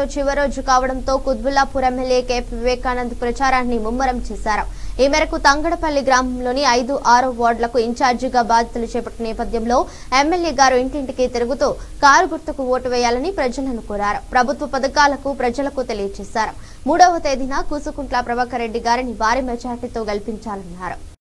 ప్రచారంతో చివరి రోజు కావడంతో కుత్బుల్లాపూర్ ఎమ్మెల్యే కేపీ వివేకానంద్ ప్రచారాన్ని ముమ్మరం చేశారు. ఈ మేరకు తంగడపల్లి గ్రామంలోని 5, 6 వార్డులకు ఇన్ఛార్జిగా బాధ్యతలు చేపట్టిన నేపథ్యంలో ఎమ్మెల్యే గారు ఇంటింటికి తిరుగుతూ కారు గుర్తుకు ఓటు వేయాలని ప్రజలను కోరారు. ప్రభుత్వ పథకాలకు ప్రజలకు తెలియజేశారు. 3వ తేదీన కూసుకుంట్ల ప్రభాకర్ రెడ్డి గారిని భారీ మెజార్టీతో గెలిపించాలన్నారు.